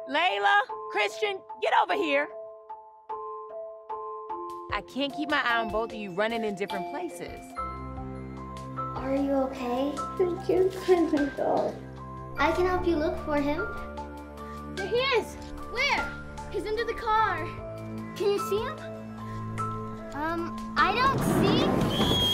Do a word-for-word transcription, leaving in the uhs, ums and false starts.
Layla, Christian, get over here. I can't keep my eye on both of you running in different places. Are you okay? I can't find my dog. I can help you look for him. There he is! Where? He's under the car. Can you see him? Um, I don't see...